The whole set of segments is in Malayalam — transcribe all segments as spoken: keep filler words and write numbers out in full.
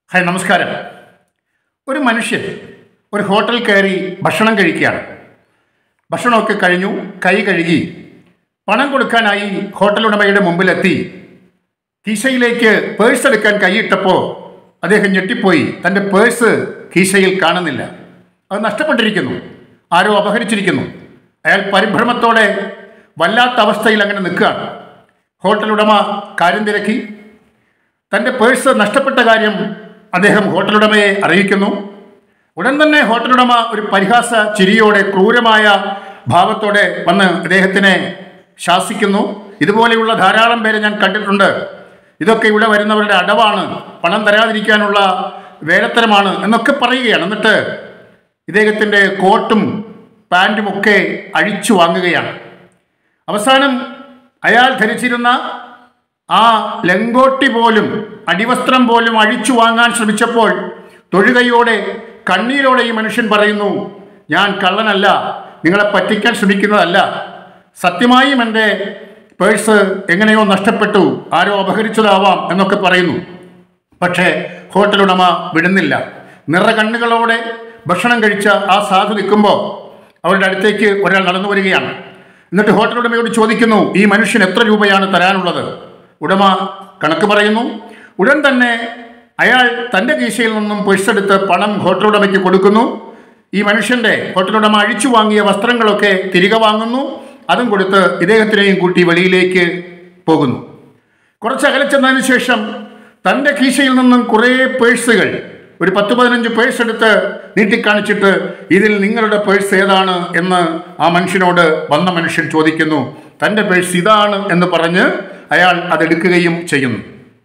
ഹായ്, നമസ്കാരം. ഒരു മനുഷ്യൻ ഒരു ഹോട്ടലിൽ കയറി ഭക്ഷണം കഴിക്കുകയാണ്. ഭക്ഷണമൊക്കെ കഴിഞ്ഞു, കൈ കഴുകി പണം കൊടുക്കാനായി ഹോട്ടൽ ഉടമയുടെ മുമ്പിലെത്തി കീശയിലേക്ക് പേഴ്സ് എടുക്കാൻ കൈയിട്ടപ്പോൾ അദ്ദേഹം ഞെട്ടിപ്പോയി. തൻ്റെ പേഴ്സ് കീശയിൽ കാണുന്നില്ല. അത് നഷ്ടപ്പെട്ടിരിക്കുന്നു, ആരോ അപഹരിച്ചിരിക്കുന്നു. അയാൾ പരിഭ്രമത്തോടെ വല്ലാത്ത അവസ്ഥയിൽ അങ്ങനെ നിൽക്കുകയാണ്. ഹോട്ടൽ ഉടമ കാര്യം തിരക്കി. തൻ്റെ പേഴ്സ് നഷ്ടപ്പെട്ട കാര്യം അദ്ദേഹം ഹോട്ടലുടമയെ അറിയിക്കുന്നു. ഉടൻ തന്നെ ഹോട്ടലുടമ ഒരു പരിഹാസ ചിരിയോടെ, ക്രൂരമായ ഭാവത്തോടെ വന്ന് അദ്ദേഹത്തിനെ ശാസിക്കുന്നു. ഇതുപോലെയുള്ള ധാരാളം പേരെ ഞാൻ കണ്ടിട്ടുണ്ട്. ഇതൊക്കെ ഇവിടെ വരുന്നവരുടെ അടവാണ്, പണം തരാതിരിക്കാനുള്ള വേലത്തരമാണ് എന്നൊക്കെ പറയുകയാണ്. എന്നിട്ട് ഇദ്ദേഹത്തിൻ്റെ കോട്ടും പാൻറ്റുമൊക്കെ അഴിച്ചു വാങ്ങുകയാണ്. അവസാനം അയാൾ ധരിച്ചിരുന്ന ആ ലങ്കോട്ടി പോലും, അടിവസ്ത്രം പോലും അഴിച്ചു വാങ്ങാൻ ശ്രമിച്ചപ്പോൾ തൊഴുകയോടെ, കണ്ണീരോടെ ഈ മനുഷ്യൻ പറയുന്നു, ഞാൻ കള്ളനല്ല, നിങ്ങളെ പറ്റിക്കാൻ ശ്രമിക്കുന്നതല്ല, സത്യമായും എൻ്റെ പേഴ്സ് എങ്ങനെയോ നഷ്ടപ്പെട്ടു, ആരോ അപഹരിച്ചതാവാം എന്നൊക്കെ പറയുന്നു. പക്ഷേ ഹോട്ടൽ ഉടമ വിടുന്നില്ല. നിറ കണ്ണുകളോടെ ഭക്ഷണം കഴിച്ച ആ സാധു നിൽക്കുമ്പോൾ അവരുടെ അടുത്തേക്ക് ഒരാൾ നടന്നു വരികയാണ്. എന്നിട്ട് ഹോട്ടൽ ഉടമയോട് ചോദിക്കുന്നു, ഈ മനുഷ്യൻ എത്ര രൂപയാണ് തരാനുള്ളത്? ഉടമ കണക്ക് പറയുന്നു. ഉടൻ തന്നെ അയാൾ തൻ്റെ കീശയിൽ നിന്നും പേഴ്സെടുത്ത് പണം ഹോട്ടൽ ഉടമയ്ക്ക് കൊടുക്കുന്നു. ഈ മനുഷ്യൻ്റെ, ഹോട്ടൽ ഉടമ അഴിച്ചു വാങ്ങിയ വസ്ത്രങ്ങളൊക്കെ തിരികെ വാങ്ങുന്നു. അതും കൊടുത്ത് ഇദ്ദേഹത്തിനെയും കൂട്ടി വെളിയിലേക്ക് പോകുന്നു. കുറച്ച് അകലെ ചെന്നതിന് ശേഷം തൻ്റെ കീശയിൽ നിന്നും കുറേ പേഴ്സുകൾ, ഒരു പത്ത് പതിനഞ്ച് പേഴ്സ് എടുത്ത് നീട്ടിക്കാണിച്ചിട്ട്, ഇതിൽ നിങ്ങളുടെ പേഴ്സ് ഏതാണ് എന്ന് ആ മനുഷ്യനോട് വന്ന മനുഷ്യൻ ചോദിക്കുന്നു. തൻ്റെ പേഴ്സ് ഇതാണ് എന്ന് പറഞ്ഞ് അയാൾ അതെടുക്കുകയും ചെയ്യുന്നു.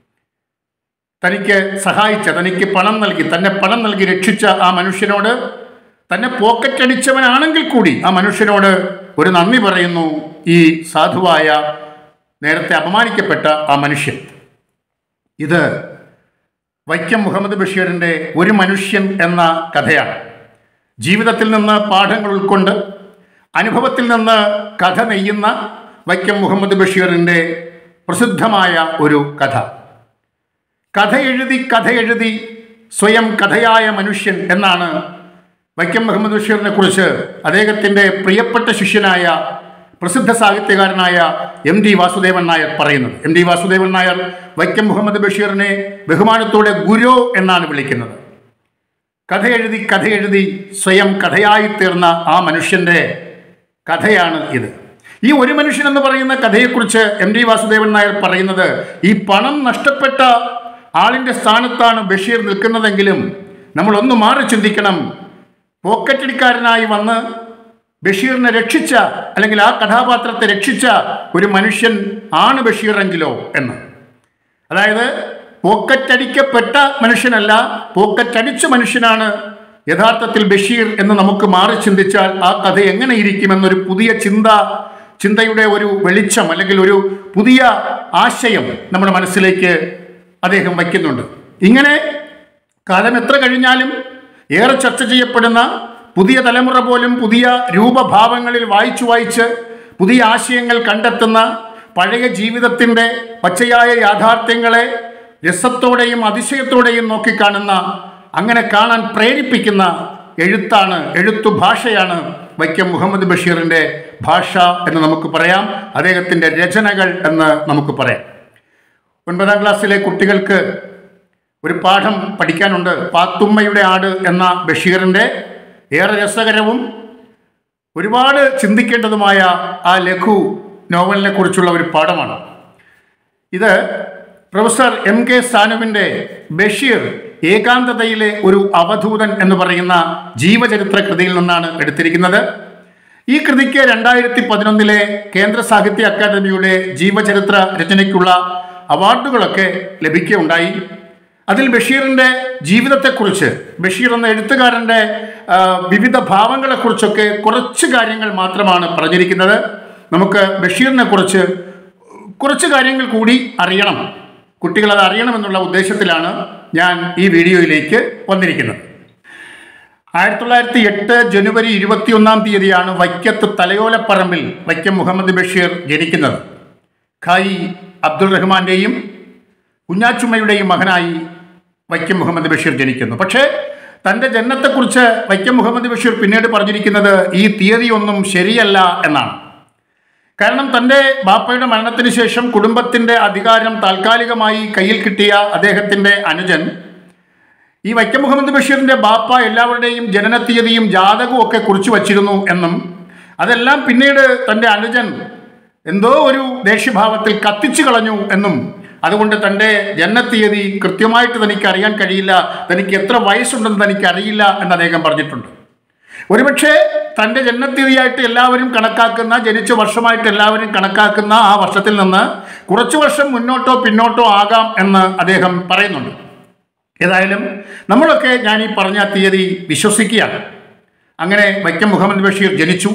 തനിക്ക് സഹായിച്ച, തനിക്ക് പണം നൽകി, തന്നെ പണം നൽകി രക്ഷിച്ച ആ മനുഷ്യനോട്, തന്നെ പോക്കറ്റ് അടിച്ചവനാണെങ്കിൽ കൂടി ആ മനുഷ്യനോട് ഒരു നന്ദി പറയുന്നു ഈ സാധുവായ, നേരത്തെ അപമാനിക്കപ്പെട്ട ആ മനുഷ്യൻ. ഇത് വൈക്കം മുഹമ്മദ് ബഷീറിൻ്റെ ഒരു മനുഷ്യൻ എന്ന കഥയാണ്. ജീവിതത്തിൽ നിന്ന് പാഠങ്ങൾ ഉൾക്കൊണ്ട്, അനുഭവത്തിൽ നിന്ന് കഥ നെയ്യുന്ന വൈക്കം മുഹമ്മദ് ബഷീറിൻ്റെ പ്രസിദ്ധമായ ഒരു കഥ. കഥ എഴുതി കഥ എഴുതി സ്വയം കഥയായ മനുഷ്യൻ എന്നാണ് വൈക്കം മുഹമ്മദ് ബഷീറിനെ കുറിച്ച് അദ്ദേഹത്തിൻ്റെ പ്രിയപ്പെട്ട ശിഷ്യനായ പ്രസിദ്ധ സാഹിത്യകാരനായ എം ടി വാസുദേവൻ നായർ പറയുന്നത്. എം ടി വാസുദേവൻ നായർ വൈക്കം മുഹമ്മദ് ബഷീറിനെ ബഹുമാനത്തോടെ ഗുരു എന്നാണ് വിളിക്കുന്നത്. കഥ എഴുതി കഥ എഴുതി സ്വയം കഥയായി തീർന്ന ആ മനുഷ്യൻ്റെ കഥയാണ് ഇത്. ഈ ഒരു മനുഷ്യൻ എന്ന് പറയുന്ന കഥയെക്കുറിച്ച് എം ടി വാസുദേവൻ നായർ പറയുന്നത്, ഈ പണം നഷ്ടപ്പെട്ട ആളിൻ്റെ സ്ഥാനത്താണ് ബഷീർ നിൽക്കുന്നതെങ്കിലും നമ്മൾ ഒന്ന് മാറി ചിന്തിക്കണം. പോക്കറ്റടിക്കാരനായി വന്ന് ബഷീറിനെ രക്ഷിച്ച, അല്ലെങ്കിൽ ആ കഥാപാത്രത്തെ രക്ഷിച്ച ഒരു മനുഷ്യൻ ആണ് ബഷീറെങ്കിലോ എന്ന്. അതായത് പോക്കറ്റടിക്കപ്പെട്ട മനുഷ്യനല്ല, പോക്കറ്റടിച്ച മനുഷ്യനാണ് യഥാർത്ഥത്തിൽ ബഷീർ എന്ന് നമുക്ക് മാറി ചിന്തിച്ചാൽ ആ കഥ എങ്ങനെ ഇരിക്കുമെന്നൊരു പുതിയ ചിന്ത ചിന്തയുടെ ഒരു വെളിച്ചം, അല്ലെങ്കിൽ ഒരു പുതിയ ആശയം നമ്മുടെ മനസ്സിലേക്ക് അദ്ദേഹം വയ്ക്കുന്നുണ്ട്. ഇങ്ങനെ കാലം എത്ര കഴിഞ്ഞാലും ഏറെ ചർച്ച ചെയ്യപ്പെടുന്ന, പുതിയ തലമുറ പോലും പുതിയ രൂപഭാവങ്ങളിൽ വായിച്ചു വായിച്ച് പുതിയ ആശയങ്ങൾ കണ്ടെത്തുന്ന, പഴയ ജീവിതത്തിൻ്റെ പച്ചയായ യാഥാർത്ഥ്യങ്ങളെ രസത്തോടെയും അതിശയത്തോടെയും നോക്കിക്കാണുന്ന, അങ്ങനെ കാണാൻ പ്രേരിപ്പിക്കുന്ന എഴുത്താണ്, എഴുത്തു ഭാഷയാണ് വൈക്കം മുഹമ്മദ് ബഷീറിൻ്റെ ഭാഷ എന്ന് നമുക്ക് പറയാം. അദ്ദേഹത്തിൻ്റെ രചനകൾ എന്ന് നമുക്ക് പറയാം. ഒൻപതാം ക്ലാസ്സിലെ കുട്ടികൾക്ക് ഒരു പാഠം പഠിക്കാനുണ്ട്. പാത്തുമ്മയുടെ ആട് എന്ന ബഷീറിൻ്റെ ഏറെ രസകരവും ഒരുപാട് ചിന്തിക്കേണ്ടതുമായ ആ ലഘു നോവലിനെ കുറിച്ചുള്ള ഒരു പാഠമാണ് ഇത്. പ്രൊഫസർ എം കെ സാനുവിൻ്റെ ബഷീർ ഏകാന്തതയിലെ ഒരു അവധൂതൻ എന്ന് പറയുന്ന ജീവചരിത്ര കൃതിയിൽ നിന്നാണ് എടുത്തിരിക്കുന്നത്. ഈ കൃതിക്ക് രണ്ടായിരത്തി പതിനൊന്നിലെ കേന്ദ്ര സാഹിത്യ അക്കാദമിയുടെ ജീവചരിത്ര രചനയ്ക്കുള്ള അവാർഡുകളൊക്കെ ലഭിക്കുകയുണ്ടായി. അതിൽ ബഷീറിൻ്റെ ജീവിതത്തെക്കുറിച്ച്, ബഷീർ എന്ന എഴുത്തുകാരൻ്റെ വിവിധ ഭാവങ്ങളെക്കുറിച്ചൊക്കെ കുറച്ച് കാര്യങ്ങൾ മാത്രമാണ് പറഞ്ഞിരിക്കുന്നത്. നമുക്ക് ബഷീറിനെ കുറിച്ച് കുറച്ച് കാര്യങ്ങൾ കൂടി അറിയണം, കുട്ടികളത് അറിയണമെന്നുള്ള ഉദ്ദേശത്തിലാണ് ഞാൻ ഈ വീഡിയോയിലേക്ക് വന്നിരിക്കുന്നത്. ആയിരത്തി തൊള്ളായിരത്തി എട്ട് ജനുവരി ഇരുപത്തിയൊന്നാം തീയതിയാണ് വൈക്കത്ത് തലയോലപ്പറമ്പിൽ വൈക്കം മുഹമ്മദ് ബഷീർ ജനിക്കുന്നത്. ഖായി അബ്ദുൾ റഹ്മാൻ്റെയും കുഞ്ഞാച്ചുമ്മയുടെയും മകനായി വൈക്കം മുഹമ്മദ് ബഷീർ ജനിക്കുന്നു. പക്ഷേ തൻ്റെ ജനനത്തെക്കുറിച്ച് വൈക്കം മുഹമ്മദ് ബഷീർ പിന്നീട് പറഞ്ഞിരിക്കുന്നത് ഈ തീയതിയൊന്നും ശരിയല്ല എന്നാണ്. കാരണം തൻ്റെ ബാപ്പയുടെ മരണത്തിന് ശേഷം കുടുംബത്തിൻ്റെ അധികാരം താൽക്കാലികമായി കയ്യിൽ കിട്ടിയ അദ്ദേഹത്തിൻ്റെ അനുജൻ ഈ വൈക്കം മുഹമ്മദ് ബഷീറിൻ്റെ ബാപ്പ എല്ലാവരുടെയും ജനന തീയതിയും ജാതകവും ഒക്കെ കുറിച്ചു വച്ചിരുന്നു എന്നും അതെല്ലാം പിന്നീട് തൻ്റെ അനുജൻ എന്തോ ഒരു ദേഷ്യഭാവത്തിൽ കത്തിച്ചു കളഞ്ഞു എന്നും അതുകൊണ്ട് തൻ്റെ ജനനത്തീയതി കൃത്യമായിട്ട് തനിക്ക് അറിയാൻ കഴിയില്ല, തനിക്ക് എത്ര വയസ്സുണ്ടെന്ന് തനിക്ക് അറിയില്ല എന്ന് അദ്ദേഹം പറഞ്ഞിട്ടുണ്ട്. ഒരുപക്ഷെ തൻ്റെ ജനനത്തീയതിയായിട്ട് എല്ലാവരും കണക്കാക്കുന്ന, ജനിച്ച വർഷമായിട്ട് എല്ലാവരും കണക്കാക്കുന്ന ആ വർഷത്തിൽ നിന്ന് കുറച്ചു വർഷം മുന്നോട്ടോ പിന്നോട്ടോ ആകാം എന്ന് അദ്ദേഹം പറയുന്നുണ്ട്. ഏതായാലും നമ്മളൊക്കെ ഞാൻ ഈ പറഞ്ഞ തീയതി വിശ്വസിക്കുകയാണ്. അങ്ങനെ വൈക്കം മുഹമ്മദ് ബഷീർ ജനിച്ചു.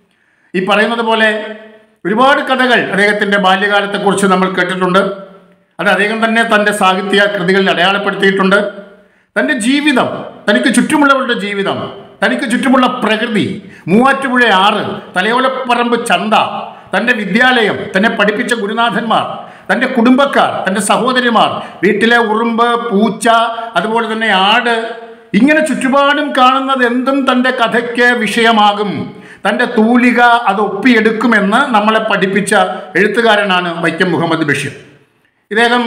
ഈ പറയുന്നത് പോലെ ഒരുപാട് കഥകൾ അദ്ദേഹത്തിൻ്റെ ബാല്യകാലത്തെക്കുറിച്ച് നമ്മൾ കേട്ടിട്ടുണ്ട്. അത് അദ്ദേഹം തന്നെ തൻ്റെ സാഹിത്യ കൃതികളിൽ അടയാളപ്പെടുത്തിയിട്ടുണ്ട്. തൻ്റെ ജീവിതം, തനിക്ക് ചുറ്റുമുള്ളവരുടെ ജീവിതം, തനിക്ക് ചുറ്റുമുള്ള പ്രകൃതി, മൂവാറ്റുപുഴ ആറ്, തലയോലപ്പറമ്പ് ചന്ത, തൻ്റെ വിദ്യാലയം, തന്നെ പഠിപ്പിച്ച ഗുരുനാഥന്മാർ, തൻ്റെ കുടുംബക്കാർ, തൻ്റെ സഹോദരിമാർ, വീട്ടിലെ ഉറുമ്പ്, പൂച്ച, അതുപോലെ തന്നെ ആട്, ഇങ്ങനെ ചുറ്റുപാടും കാണുന്നത് എന്തും തൻ്റെ കഥയ്ക്ക് വിഷയമാകും, തൻ്റെ തൂലിക അത് ഒപ്പിയെടുക്കുമെന്ന് നമ്മളെ പഠിപ്പിച്ച എഴുത്തുകാരനാണ് വൈക്കം മുഹമ്മദ് ബഷീർ. ഇദ്ദേഹം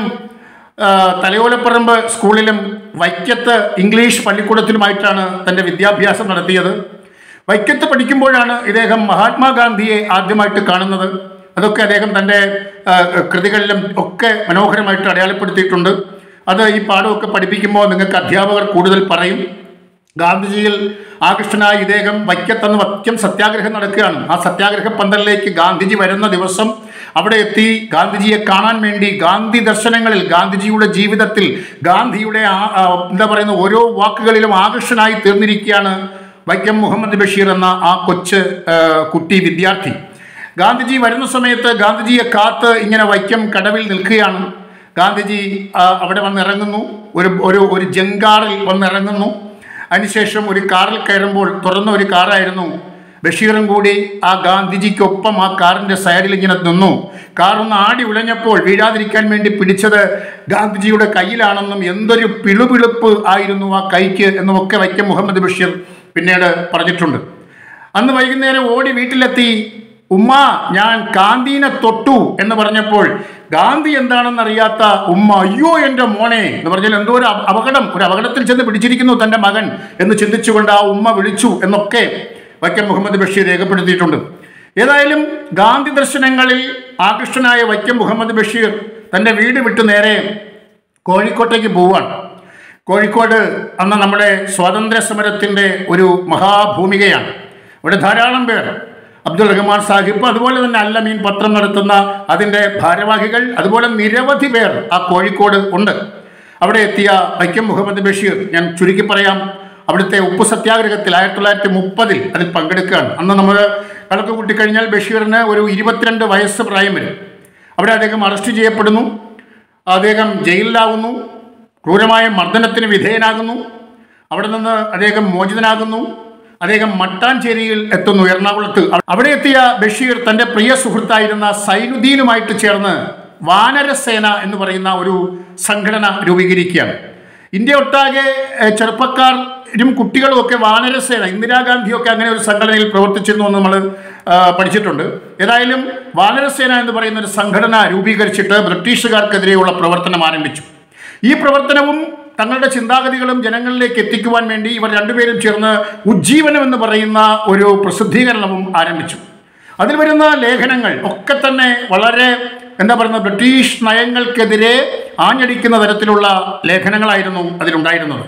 തലയോലപ്പറമ്പ് സ്കൂളിലും വൈക്കത്ത് ഇംഗ്ലീഷ് പള്ളിക്കൂടത്തിലുമായിട്ടാണ് തൻ്റെ വിദ്യാഭ്യാസം നടത്തിയത്. വൈക്കത്ത് പഠിക്കുമ്പോഴാണ് ഇദ്ദേഹം മഹാത്മാഗാന്ധിയെ ആദ്യമായിട്ട് കാണുന്നത്. അതൊക്കെ അദ്ദേഹം തൻ്റെ കൃതികളിലും ഒക്കെ മനോഹരമായിട്ട് അടയാളപ്പെടുത്തിയിട്ടുണ്ട്. അത് ഈ പാഠമൊക്കെ പഠിപ്പിക്കുമ്പോൾ നിങ്ങൾക്ക് അധ്യാപകർ കൂടുതൽ പറയും. ഗാന്ധിജിയിൽ ആകൃഷ്ടനായ ഇദ്ദേഹം വൈക്കത്തെന്ന് വൈക്കം സത്യാഗ്രഹം നടക്കുകയാണ്. ആ സത്യാഗ്രഹ പന്തലിലേക്ക് ഗാന്ധിജി വരുന്ന ദിവസം അവിടെ എത്തി ഗാന്ധിജിയെ കാണാൻ വേണ്ടി ഗാന്ധി ദർശനങ്ങളിൽ, ഗാന്ധിജിയുടെ ജീവിതത്തിൽ, ഗാന്ധിയുടെ എന്താ പറയുന്ന ഓരോ വാക്കുകളിലും ആകർഷനായി തീർന്നിരിക്കുകയാണ് വൈക്കം മുഹമ്മദ് ബഷീർ എന്ന ആ കൊച്ച് കുട്ടി വിദ്യാർത്ഥി. ഗാന്ധിജി വരുന്ന സമയത്ത് ഗാന്ധിജിയെ കാത്ത് ഇങ്ങനെ വൈക്കം കടവിൽ നിൽക്കുകയാണ്. ഗാന്ധിജി അവിടെ വന്നിറങ്ങുന്നു, ഒരു ഒരു ഒരു ജങ്കാറിൽ വന്നിറങ്ങുന്നു. അതിനുശേഷം ഒരു കാറിൽ കയറുമ്പോൾ, തുറന്ന ഒരു കാറായിരുന്നു, ബഷീറും കൂടി ആ ഗാന്ധിജിക്കൊപ്പം ആ കാറിൻ്റെ സൈഡിൽ ഇങ്ങനെ നിന്നു. കാറൊന്ന് ആടി ഉലഞ്ഞപ്പോൾ വീഴാതിരിക്കാൻ വേണ്ടി പിടിച്ചത് ഗാന്ധിജിയുടെ കയ്യിലാണെന്നും എന്തൊരു പിളുപിളുപ്പ് ആയിരുന്നു ആ കൈക്ക് എന്നുമൊക്കെ വൈക്കം മുഹമ്മദ് ബഷീർ പിന്നീട് പറഞ്ഞിട്ടുണ്ട്. അന്ന് വൈകുന്നേരം ഓടി വീട്ടിലെത്തി, ഉമ്മ ഞാൻ ഗാന്ധിനെ തൊട്ടു എന്ന് പറഞ്ഞപ്പോൾ ഗാന്ധി എന്താണെന്നറിയാത്ത ഉമ്മ, അയ്യോ എൻ്റെ മോനെ എന്ന് പറഞ്ഞാൽ എന്തോ ഒരു അപകടം, ഒരു അപകടത്തിൽ ചെന്ന് പിടിച്ചിരിക്കുന്നു തൻ്റെ മകൻ എന്ന് ചിന്തിച്ചുകൊണ്ട് ആ ഉമ്മ വിളിച്ചു എന്നൊക്കെ വൈക്കം മുഹമ്മദ് ബഷീർ രേഖപ്പെടുത്തിയിട്ടുണ്ട്. ഏതായാലും ഗാന്ധി ദർശനങ്ങളിൽ ആകൃഷ്ടനായ വൈക്കം മുഹമ്മദ് ബഷീർ തൻ്റെ വീട് വിട്ട് നേരെ കോഴിക്കോട്ടേക്ക് പോവുകയാണ്. കോഴിക്കോട് അന്ന് നമ്മുടെ സ്വാതന്ത്ര്യ സമരത്തിൻ്റെ ഒരു മഹാഭൂമികയാണ്. അവിടെ ധാരാളം പേർ, അബ്ദുൾ റഹ്മാൻ സാഹിബ്, അതുപോലെ തന്നെ അല്ലമീൻ പത്രം നടത്തുന്ന അതിൻ്റെ ഭാരവാഹികൾ, അതുപോലെ നിരവധി പേർ ആ കോഴിക്കോട് ഉണ്ട്. അവിടെ എത്തിയ വൈക്കം മുഹമ്മദ് ബഷീർ, ഞാൻ ചുരുക്കി പറയാം, അവിടുത്തെ ഉപ്പു സത്യാഗ്രഹത്തിൽ ആയിരത്തി തൊള്ളായിരത്തി മുപ്പതിൽ അതിൽ പങ്കെടുക്കുകയാണ്. അന്ന് നമ്മൾ കണക്ക് കൂട്ടിക്കഴിഞ്ഞാൽ ബഷീറിന് ഒരു ഇരുപത്തിരണ്ട് വയസ്സ് പ്രായം വരും. അവിടെ അദ്ദേഹം അറസ്റ്റ് ചെയ്യപ്പെടുന്നു, അദ്ദേഹം ജയിലിലാകുന്നു, ക്രൂരമായ മർദ്ദനത്തിന് വിധേയനാകുന്നു. അവിടെ നിന്ന് അദ്ദേഹം മോചിതനാകുന്നു. അദ്ദേഹം മട്ടാഞ്ചേരിയിൽ എത്തുന്നു, എറണാകുളത്ത്. അവിടെ എത്തിയ ബഷീർ തൻ്റെ പ്രിയ സുഹൃത്തായിരുന്ന സൈനുദ്ദീനുമായിട്ട് ചേർന്ന് വാനരസേന എന്ന് പറയുന്ന ഒരു സംഘടന രൂപീകരിക്കുകയാണ്. ഇന്ത്യ ഒട്ടാകെ ചെറുപ്പക്കാരും കുട്ടികളും ഒക്കെ വാനരസേന, ഇന്ദിരാഗാന്ധിയൊക്കെ അങ്ങനെ ഒരു സംഘടനയിൽ പ്രവർത്തിച്ചിരുന്നു എന്ന് നമ്മൾ പഠിച്ചിട്ടുണ്ട്. ഏതായാലും വാനരസേന എന്ന് പറയുന്ന ഒരു സംഘടന രൂപീകരിച്ചിട്ട് ബ്രിട്ടീഷുകാർക്കെതിരെയുള്ള പ്രവർത്തനം ആരംഭിച്ചു. ഈ പ്രവർത്തനവും തങ്ങളുടെ ചിന്താഗതികളും ജനങ്ങളിലേക്ക് എത്തിക്കുവാൻ വേണ്ടി ഇവർ രണ്ടുപേരും ചേർന്ന് ഉജ്ജീവനം എന്ന് പറയുന്ന ഒരു പ്രസിദ്ധീകരണവും ആരംഭിച്ചു. അതിൽ വരുന്ന ലേഖനങ്ങൾ ഒക്കെ തന്നെ വളരെ എന്താ പറയുന്നത്, ബ്രിട്ടീഷ് നയങ്ങൾക്കെതിരെ ആഞ്ഞടിക്കുന്ന തരത്തിലുള്ള ലേഖനങ്ങളായിരുന്നു അതിലുണ്ടായിരുന്നത്.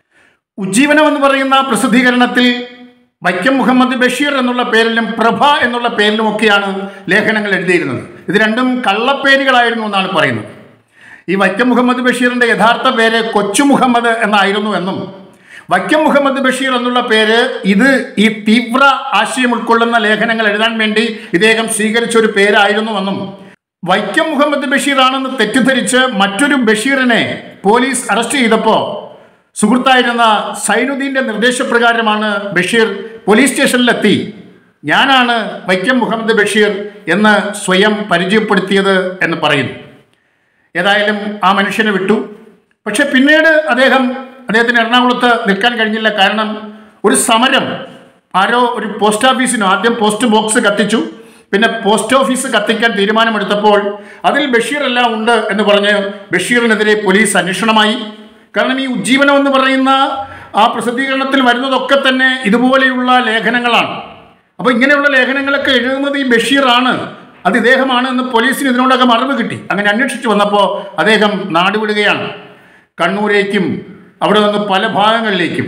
ഉജ്ജീവനം എന്ന് പറയുന്ന പ്രസിദ്ധീകരണത്തിൽ വൈക്കം മുഹമ്മദ് ബഷീർ എന്നുള്ള പേരിലും പ്രഭ എന്നുള്ള പേരിലുമൊക്കെയാണ് ലേഖനങ്ങൾ എഴുതിയിരുന്നത്. ഇത് രണ്ടും കള്ളപ്പേരുകളായിരുന്നു എന്നാണ് പറയുന്നത്. ഈ വൈക്കം മുഹമ്മദ് ബഷീറിൻ്റെ യഥാർത്ഥ പേര് കൊച്ചു മുഹമ്മദ് എന്നായിരുന്നു എന്നും വൈക്കം മുഹമ്മദ് ബഷീർ എന്നുള്ള പേര് ഇത് ഈ തീവ്ര ആശയം ഉൾക്കൊള്ളുന്ന ലേഖനങ്ങൾ എഴുതാൻ വേണ്ടി ഇദ്ദേഹം സ്വീകരിച്ച ഒരു പേരായിരുന്നുവെന്നും വൈക്കം മുഹമ്മദ് ബഷീർ ആണെന്ന് തെറ്റിദ്ധരിച്ച് മറ്റൊരു ബഷീറിനെ പോലീസ് അറസ്റ്റ് ചെയ്തപ്പോൾ സുഹൃത്തായിരുന്ന സൈനുദ്ദീൻ്റെ നിർദ്ദേശപ്രകാരമാണ് ബഷീർ പോലീസ് സ്റ്റേഷനിലെത്തി ഞാനാണ് വൈക്കം മുഹമ്മദ് ബഷീർ എന്ന് സ്വയം പരിചയപ്പെടുത്തിയത് എന്ന് പറയുന്നു. ഏതായാലും ആ മനുഷ്യനെ വിട്ടു. പക്ഷെ പിന്നീട് അദ്ദേഹം അദ്ദേഹത്തിന് എറണാകുളത്ത് നിൽക്കാൻ കഴിഞ്ഞില്ല. കാരണം ഒരു സമരം ആരോ ഒരു പോസ്റ്റ് ഓഫീസിനോ ആദ്യം പോസ്റ്റ് ബോക്സ് കത്തിച്ചു, പിന്നെ പോസ്റ്റ് ഓഫീസ് കത്തിക്കാൻ തീരുമാനമെടുത്തപ്പോൾ അതിൽ ബഷീർ എല്ലാം ഉണ്ട് എന്ന് പറഞ്ഞ് ബഷീറിനെതിരെ പോലീസ് അന്വേഷണമായി. കാരണം ഈ ഉജ്ജീവനം എന്ന് പറയുന്ന ആ പ്രസിദ്ധീകരണത്തിൽ വരുന്നതൊക്കെ തന്നെ ഇതുപോലെയുള്ള ലേഖനങ്ങളാണ്. അപ്പോൾ ഇങ്ങനെയുള്ള ലേഖനങ്ങളൊക്കെ എഴുതുന്നത് ഈ ബഷീറാണ്, അത് ഇദ്ദേഹമാണ് എന്ന് പോലീസിന് ഇതിനോടൊക്കെ അറിവ് കിട്ടി. അങ്ങനെ അന്വേഷിച്ച് വന്നപ്പോൾ അദ്ദേഹം നാടുവിടുകയാണ്. കണ്ണൂരേക്കും അവിടെ നിന്ന് പല ഭാഗങ്ങളിലേക്കും,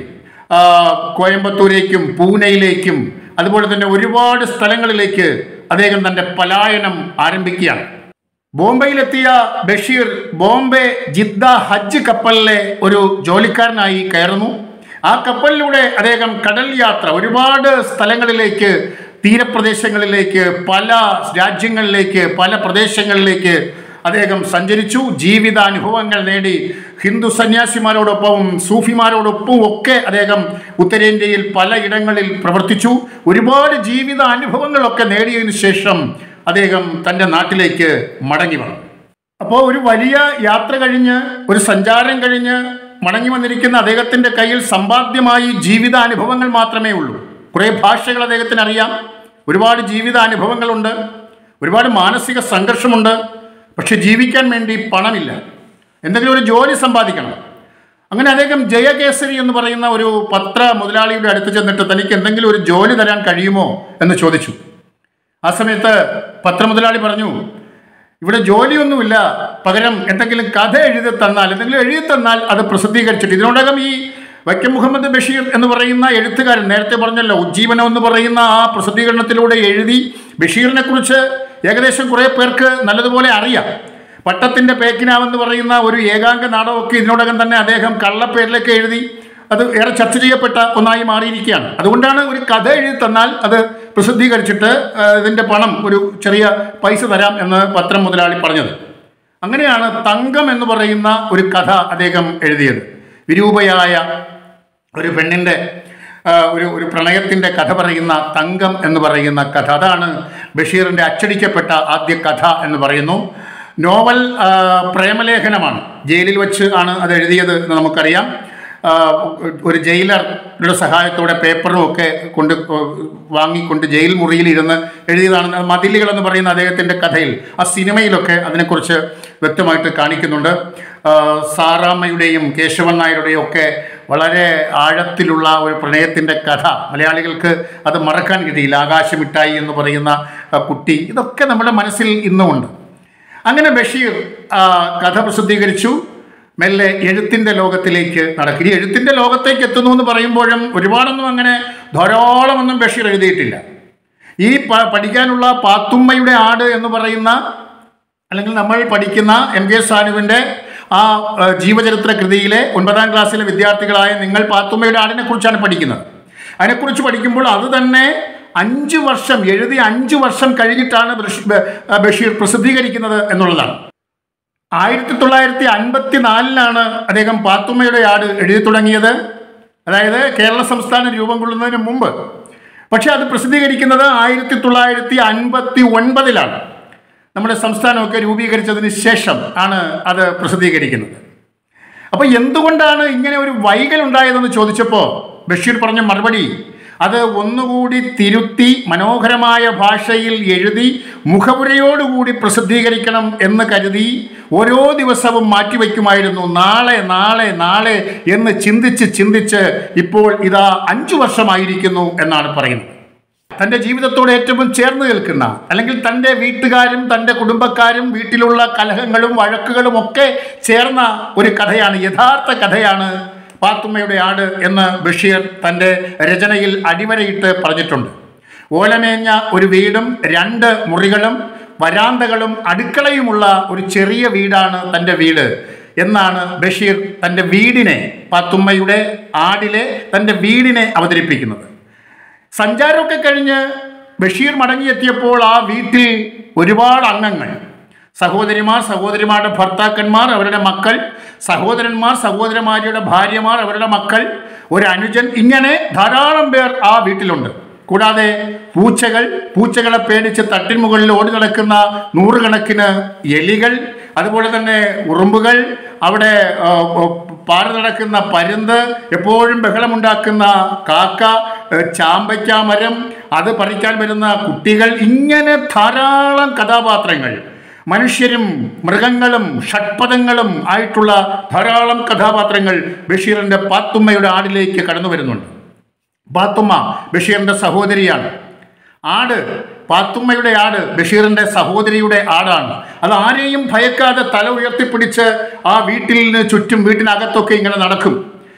കോയമ്പത്തൂരേക്കും പൂനെയിലേക്കും അതുപോലെ തന്നെ ഒരുപാട് സ്ഥലങ്ങളിലേക്ക് അദ്ദേഹം തൻ്റെ പലായനം ആരംഭിക്കുകയാണ്. ബോംബെയിലെത്തിയ ബഷീർ ബോംബെ ജിദ്ദ ഹജ്ജ് കപ്പലിലെ ഒരു ജോലിക്കാരനായി കയറുന്നു. ആ കപ്പലിലൂടെ അദ്ദേഹം കടൽ യാത്ര ഒരുപാട് സ്ഥലങ്ങളിലേക്ക്, തീരപ്രദേശങ്ങളിലേക്ക്, പല രാജ്യങ്ങളിലേക്ക്, പല പ്രദേശങ്ങളിലേക്ക് അദ്ദേഹം സഞ്ചരിച്ചു. ജീവിതാനുഭവങ്ങൾ നേടി. ഹിന്ദു സന്യാസിമാരോടൊപ്പവും സൂഫിമാരോടൊപ്പവും ഒക്കെ അദ്ദേഹം ഉത്തരേന്ത്യയിൽ പലയിടങ്ങളിൽ പ്രവർത്തിച്ചു. ഒരുപാട് ജീവിത അനുഭവങ്ങളൊക്കെ നേടിയതിനു ശേഷം അദ്ദേഹം തൻ്റെ നാട്ടിലേക്ക് മടങ്ങി വന്നു. അപ്പോൾ ഒരു വലിയ യാത്ര കഴിഞ്ഞ്, ഒരു സഞ്ചാരം കഴിഞ്ഞ് മടങ്ങി വന്നിരിക്കുന്ന അദ്ദേഹത്തിൻ്റെ കയ്യിൽ സമ്പാദ്യമായി ജീവിതാനുഭവങ്ങൾ മാത്രമേ ഉള്ളൂ. കുറേ ഭാഷകൾ അദ്ദേഹത്തിന് അറിയാം, ഒരുപാട് ജീവിതാനുഭവങ്ങളുണ്ട്, ഒരുപാട് മാനസിക സംഘർഷമുണ്ട്. പക്ഷെ ജീവിക്കാൻ വേണ്ടി പണമില്ല, എന്തെങ്കിലും ഒരു ജോലി സമ്പാദിക്കണം. അങ്ങനെ അദ്ദേഹം ജയകേസരി എന്ന് പറയുന്ന ഒരു പത്ര മുതലാളിയുടെ അടുത്ത് ചെന്നിട്ട് തനിക്ക് എന്തെങ്കിലും ഒരു ജോലി തരാൻ കഴിയുമോ എന്ന് ചോദിച്ചു. ആ സമയത്ത് പത്രമുതലാളി പറഞ്ഞു, ഇവിടെ ജോലിയൊന്നുമില്ല, പകരം എന്തെങ്കിലും കഥ എഴുതി തന്നാൽ, എന്തെങ്കിലും എഴുതി തന്നാൽ അത് പ്രസിദ്ധീകരിച്ചിട്ട്. ഇതിനോടകം ഈ വൈക്കം മുഹമ്മദ് ബഷീർ എന്ന് പറയുന്ന എഴുത്തുകാരൻ, നേരത്തെ പറഞ്ഞല്ലോ ഉജ്ജീവനം എന്ന് പറയുന്ന ആ പ്രസിദ്ധീകരണത്തിലൂടെ എഴുതി ബഷീറിനെ കുറിച്ച് ഏകദേശം കുറേ പേർക്ക് നല്ലതുപോലെ അറിയാം. പട്ടത്തിൻ്റെ പേക്കിനാവെന്ന് പറയുന്ന ഒരു ഏകാംഗ നാടകമൊക്കെ ഇതിനോടകം തന്നെ അദ്ദേഹം കള്ളപ്പേരിലൊക്കെ എഴുതി അത് ഏറെ ചർച്ച ചെയ്യപ്പെട്ട ഒന്നായി മാറിയിരിക്കുകയാണ്. അതുകൊണ്ടാണ് ഒരു കഥ എഴുതി തന്നാൽ അത് പ്രസിദ്ധീകരിച്ചിട്ട് ഇതിൻ്റെ പണം, ഒരു ചെറിയ പൈസ തരാം എന്ന് പത്രം മുതലാളി പറഞ്ഞത്. അങ്ങനെയാണ് തങ്കം എന്ന് പറയുന്ന ഒരു കഥ അദ്ദേഹം എഴുതിയത്. വിരൂപയായ ഒരു പെണ്ണിൻ്റെ ഒരു ഒരു പ്രണയത്തിൻ്റെ കഥ പറയുന്ന തങ്കം എന്ന് പറയുന്ന കഥ, അതാണ് ബഷീറിൻ്റെ അച്ചടിക്കപ്പെട്ട ആദ്യ കഥ എന്ന് പറയുന്നു. നോവൽ പ്രേമലേഖനമാണ്. ജയിലിൽ വെച്ച് ആണ് അത് എഴുതിയത് എന്ന് നമുക്കറിയാം. ഒരു ജയിലറുടെ സഹായത്തോടെ പേപ്പറും ഒക്കെ കൊണ്ട് വാങ്ങിക്കൊണ്ട് ജയിൽ മുറിയിലിരുന്ന് എഴുതിയതാണ് മതിലുകൾ എന്ന് പറയുന്ന അദ്ദേഹത്തിൻ്റെ കഥയിൽ. ആ സിനിമയിലൊക്കെ അതിനെക്കുറിച്ച് വ്യക്തമായിട്ട് കാണിക്കുന്നുണ്ട്. സാറാമ്മയുടെയും കേശവൻ നായരുടെയും ഒക്കെ വളരെ ആഴത്തിലുള്ള ഒരു പ്രണയത്തിൻ്റെ കഥ മലയാളികൾക്ക് അത് മറക്കാൻ കഴിയില്ല. ആകാശമിട്ടായി എന്ന് പറയുന്ന കുട്ടി, ഇതൊക്കെ നമ്മുടെ മനസ്സിൽ ഇന്നുമുണ്ട്. അങ്ങനെ ബഷീർ കഥ പ്രസിദ്ധീകരിച്ചു. മെല്ലെ എഴുത്തിൻ്റെ ലോകത്തിലേക്ക് നടക്കും. ഈ എഴുത്തിൻ്റെ ലോകത്തേക്ക് എത്തുന്നു എന്ന് പറയുമ്പോഴും ഒരുപാടൊന്നും അങ്ങനെ ധാരാളമൊന്നും ബഷീർ എഴുതിയിട്ടില്ല. ഈ പഠിക്കാനുള്ള പാത്തുമ്മയുടെ ആട് എന്ന് പറയുന്ന, അല്ലെങ്കിൽ നമ്മൾ പഠിക്കുന്ന എം കെ സാനുവിൻ്റെ ആ ജീവചരിത്ര കൃതിയിലെ ഒൻപതാം ക്ലാസ്സിലെ വിദ്യാർത്ഥികളായ നിങ്ങൾ പാത്തുമ്മയുടെ ആടിനെ കുറിച്ചാണ് പഠിക്കുന്നത്. അതിനെക്കുറിച്ച് പഠിക്കുമ്പോൾ അത് തന്നെ അഞ്ച് വർഷം എഴുതി അഞ്ച് വർഷം കഴിഞ്ഞിട്ടാണ് ബഷീർ പ്രസിദ്ധീകരിക്കുന്നത് എന്നുള്ളതാണ്. ആയിരത്തി തൊള്ളായിരത്തി അൻപത്തി നാലിലാണ് അദ്ദേഹം പാത്തുമ്മയുടെ ആട് എഴുതി തുടങ്ങിയത്, അതായത് കേരള സംസ്ഥാനം രൂപം കൊള്ളുന്നതിന് മുമ്പ്. പക്ഷെ അത് പ്രസിദ്ധീകരിക്കുന്നത് ആയിരത്തി തൊള്ളായിരത്തി അൻപത്തി ഒൻപതിലാണ്. നമ്മുടെ സംസ്ഥാനമൊക്കെ രൂപീകരിച്ചതിന് ശേഷം ആണ് അത് പ്രസിദ്ധീകരിക്കുന്നത്. അപ്പോൾ എന്തുകൊണ്ടാണ് ഇങ്ങനെ ഒരു വൈകലുണ്ടായതെന്ന് ചോദിച്ചപ്പോൾ ബഷീർ പറഞ്ഞ മറുപടി, അത് ഒന്നുകൂടി തിരുത്തി മനോഹരമായ ഭാഷയിൽ എഴുതി മുഖവുരയോടുകൂടി പ്രസിദ്ധീകരിക്കണം എന്ന് കരുതി ഓരോ ദിവസവും മാറ്റിവെക്കുമായിരുന്നു. നാളെ നാളെ നാളെ എന്ന് ചിന്തിച്ച് ചിന്തിച്ച് ഇപ്പോൾ ഇതാ അഞ്ചു വർഷമായിരിക്കുന്നു എന്നാണ് പറയുന്നത്. തൻ്റെ ജീവിതത്തോട് ഏറ്റവും ചേർന്ന് നിൽക്കുന്ന, അല്ലെങ്കിൽ തൻ്റെ വീട്ടുകാരും തൻ്റെ കുടുംബക്കാരും വീട്ടിലുള്ള കലഹങ്ങളും വഴക്കുകളും ഒക്കെ ചേർന്ന ഒരു കഥയാണ്, യഥാർത്ഥ കഥയാണ് പാത്തുമ്മയുടെ ആട് എന്ന് ബഷീർ തൻ്റെ രചനയിൽ അടിവരയിട്ട് പറഞ്ഞിട്ടുണ്ട്. ഓലമേഞ്ഞ ഒരു വീടും രണ്ട് മുറികളും വരാന്തകളും അടുക്കളയുമുള്ള ഒരു ചെറിയ വീടാണ് തൻ്റെ വീട് എന്നാണ് ബഷീർ തൻ്റെ വീടിനെ, പാത്തുമ്മയുടെ ആടിലെ തൻ്റെ വീടിനെ അവതരിപ്പിക്കുന്നത്. സഞ്ചാരമൊക്കെ കഴിഞ്ഞ് ബഷീർ മടങ്ങിയെത്തിയപ്പോൾ ആ വീട്ടിൽ ഒരുപാട് അംഗങ്ങൾ, സഹോദരിമാർ, സഹോദരിമാരുടെ ഭർത്താക്കന്മാർ, അവരുടെ മക്കൾ, സഹോദരന്മാർ, സഹോദരന്മാരുടെ ഭാര്യമാർ, അവരുടെ മക്കൾ, ഒരു അനുജൻ, ഇങ്ങനെ ധാരാളം പേർ ആ വീട്ടിലുണ്ട്. കൂടാതെ പൂച്ചകൾ, പൂച്ചകളെ പേടിച്ച് തട്ടിൻ മുകളിൽ ഓടി നടക്കുന്ന നൂറുകണക്കിന് എലികൾ, അതുപോലെ തന്നെ ഉറുമ്പുകൾ, അവിടെ പാറി നടക്കുന്ന പരുന്ത്, എപ്പോഴും ബഹളമുണ്ടാക്കുന്ന കാക്ക, ചാമ്പയ്ക്ക മരം, അത് പറിക്കാൻ വരുന്ന കുട്ടികൾ, ഇങ്ങനെ ധാരാളം കഥാപാത്രങ്ങൾ, മനുഷ്യരും മൃഗങ്ങളും ഷഡ്പദങ്ങളും ആയിട്ടുള്ള ധാരാളം കഥാപാത്രങ്ങൾ ബഷീറിൻ്റെ പാത്തുമ്മയുടെ ആടിലേക്ക് കടന്നു വരുന്നുണ്ട്. പാത്തുമ്മ ബഷീറിൻ്റെ സഹോദരിയാണ്. ആട്, പാത്തുമ്മയുടെ ആട് ബഷീറിൻ്റെ സഹോദരിയുടെ ആടാണ്. അത് ആരെയും ഭയക്കാതെ തല ഉയർത്തിപ്പിടിച്ച് ആ വീട്ടിൽ നിന്ന് ചുറ്റും വീട്ടിനകത്തൊക്കെ ഇങ്ങനെ നടക്കും.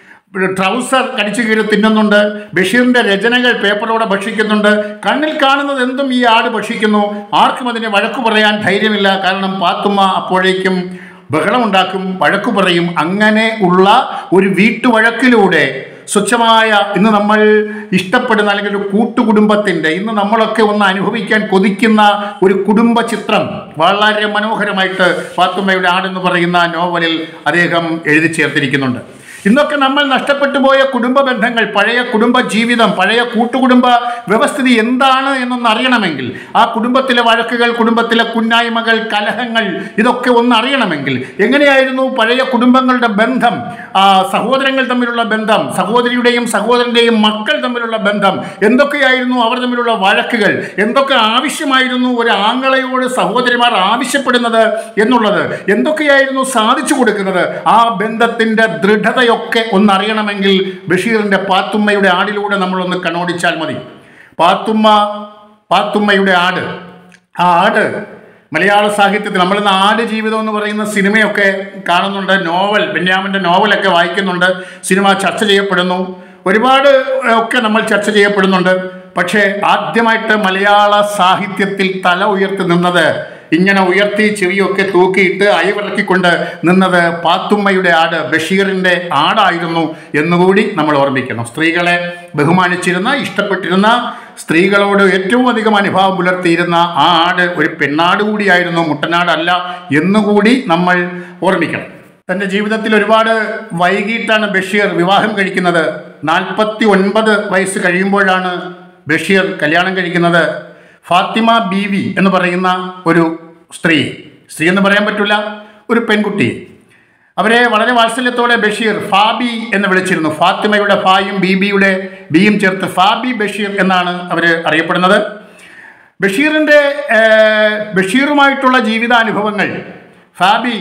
ട്രൗസർ കടിച്ചു കീറി തിന്നുന്നുണ്ട്. ബഷീറിൻ്റെ രചനകൾ പേപ്പറോടെ ഭക്ഷിക്കുന്നുണ്ട്. കണ്ണിൽ കാണുന്നത് എന്തും ഈ ആട് ഭക്ഷിക്കുന്നു. ആർക്കും അതിനെ വഴക്കു പറയാൻ ധൈര്യമില്ല. കാരണം പാത്തുമ്മ അപ്പോഴേക്കും ബഹളമുണ്ടാക്കും, വഴക്കു പറയും. അങ്ങനെ ഉള്ള ഒരു വീട്ടുവഴക്കിലൂടെ സ്വച്ഛമായ, ഇന്ന് നമ്മൾ ഇഷ്ടപ്പെടുന്ന അല്ലെങ്കിൽ ഒരു കൂട്ടുകുടുംബത്തിൻ്റെ, ഇന്ന് നമ്മളൊക്കെ ഒന്ന് അനുഭവിക്കാൻ കൊതിക്കുന്ന ഒരു കുടുംബ ചിത്രം വളരെ മനോഹരമായിട്ട് പാത്തുമ്മയുടെ ആടെന്ന് പറയുന്ന നോവലിൽ അദ്ദേഹം എഴുതി ചേർത്തിരിക്കുന്നുണ്ട്. ഇന്നൊക്കെ നമ്മൾ നഷ്ടപ്പെട്ടു പോയ കുടുംബ ബന്ധങ്ങൾ, പഴയ കുടുംബ ജീവിതം, പഴയ കൂട്ടുകുടുംബ വ്യവസ്ഥിതി എന്താണ് എന്നൊന്ന് അറിയണമെങ്കിൽ, ആ കുടുംബത്തിലെ വഴക്കുകൾ, കുടുംബത്തിലെ കുന്നായ്മകൾ, കലഹങ്ങൾ, ഇതൊക്കെ ഒന്ന് അറിയണമെങ്കിൽ എങ്ങനെയായിരുന്നു പഴയ കുടുംബങ്ങളുടെ ബന്ധം, സഹോദരങ്ങൾ തമ്മിലുള്ള ബന്ധം, സഹോദരിയുടെയും സഹോദരൻ്റെയും മക്കൾ തമ്മിലുള്ള ബന്ധം, എന്തൊക്കെയായിരുന്നു അവർ തമ്മിലുള്ള വഴക്കുകൾ, എന്തൊക്കെ ആവശ്യമായിരുന്നു ഒരു ആങ്ങളയോട് സഹോദരിമാർ ആവശ്യപ്പെടുന്നത് എന്നുള്ളത്, എന്തൊക്കെയായിരുന്നു സാധിച്ചു കൊടുക്കുന്നത്, ആ ബന്ധത്തിൻ്റെ ദൃഢതയോ ഒക്കെ ഒന്നറിയണമെങ്കിൽ ബഷീറിൻ്റെ പാത്തുമ്മയുടെ ആടിലൂടെ നമ്മളൊന്ന് കണ്ണോടിച്ചാൽ മതി. പാത്തുമ്മ, പാത്തുമ്മയുടെ ആട്, ആ ആട് മലയാള സാഹിത്യത്തിൽ നമ്മളിന്ന് ആട് ജീവിതം എന്ന് പറയുന്ന സിനിമയൊക്കെ കാണുന്നുണ്ട്, നോവൽ, ബെന്യാമിൻ്റെ നോവലൊക്കെ വായിക്കുന്നുണ്ട്, സിനിമ ചർച്ച ചെയ്യപ്പെടുന്നു, ഒരുപാട് ഒക്കെ നമ്മൾ ചർച്ച ചെയ്യപ്പെടുന്നുണ്ട്. പക്ഷേ ആദ്യമായിട്ട് മലയാള സാഹിത്യത്തിൽ തല ഉയർത്തി നിന്നത്, ഇങ്ങനെ ഉയർത്തി ചെവിയൊക്കെ തൂക്കിയിട്ട് അയവിറക്കിക്കൊണ്ട് നിന്നത് പാത്തുമ്മയുടെ ആട്, ബഷീറിൻ്റെ ആടായിരുന്നു എന്നുകൂടി നമ്മൾ ഓർമ്മിക്കണം. സ്ത്രീകളെ ബഹുമാനിച്ചിരുന്ന, ഇഷ്ടപ്പെട്ടിരുന്ന, സ്ത്രീകളോട് ഏറ്റവും അധികം അനുഭാവം പുലർത്തിയിരുന്ന ആ ആട് ഒരു പെണ്ണാട് കൂടിയായിരുന്നു, മുട്ടനാടല്ല എന്നുകൂടി നമ്മൾ ഓർമ്മിക്കണം. തൻ്റെ ജീവിതത്തിൽ ഒരുപാട് വൈകിട്ടാണ് ബഷീർ വിവാഹം കഴിക്കുന്നത്. നാൽപ്പത്തി ഒൻപത് വയസ്സ് കഴിയുമ്പോഴാണ് ബഷീർ കല്യാണം കഴിക്കുന്നത്. ഫാത്തിമ ബീവി എന്ന് പറയുന്ന ഒരു സ്ത്രീ, സ്ത്രീ എന്ന് പറയാൻ പറ്റില്ല, ഒരു പെൺകുട്ടി. അവരെ വളരെ വാത്സല്യത്തോടെ ബഷീർ ഫാബി എന്ന് വിളിച്ചിരുന്നു. ഫാത്തിമയുടെ ഫായും ബീബിയുടെ ബിയും ചേർത്ത് ഫാബി ബഷീർ എന്നാണ് അവർ അറിയപ്പെടുന്നത്. ബഷീറിൻ്റെ ബഷീറുമായിട്ടുള്ള ജീവിതാനുഭവങ്ങൾ ഫാബി